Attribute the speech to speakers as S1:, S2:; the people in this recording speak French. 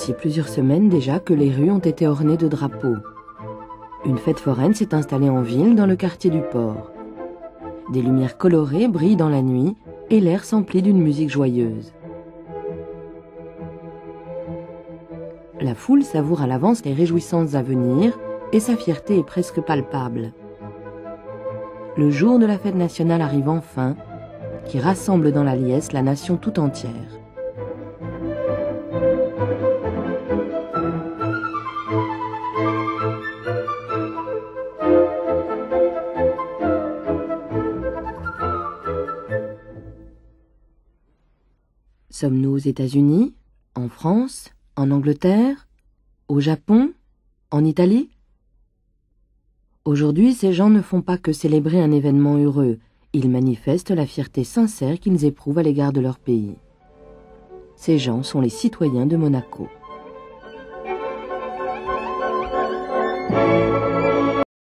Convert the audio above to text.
S1: Voici plusieurs semaines déjà que les rues ont été ornées de drapeaux. Une fête foraine s'est installée en ville dans le quartier du port. Des lumières colorées brillent dans la nuit et l'air s'emplit d'une musique joyeuse. La foule savoure à l'avance les réjouissances à venir et sa fierté est presque palpable. Le jour de la fête nationale arrive enfin, qui rassemble dans la liesse la nation tout entière. Sommes-nous aux États-Unis, en France, en Angleterre, au Japon, en Italie? Aujourd'hui, ces gens ne font pas que célébrer un événement heureux, ils manifestent la fierté sincère qu'ils éprouvent à l'égard de leur pays. Ces gens sont les citoyens de Monaco.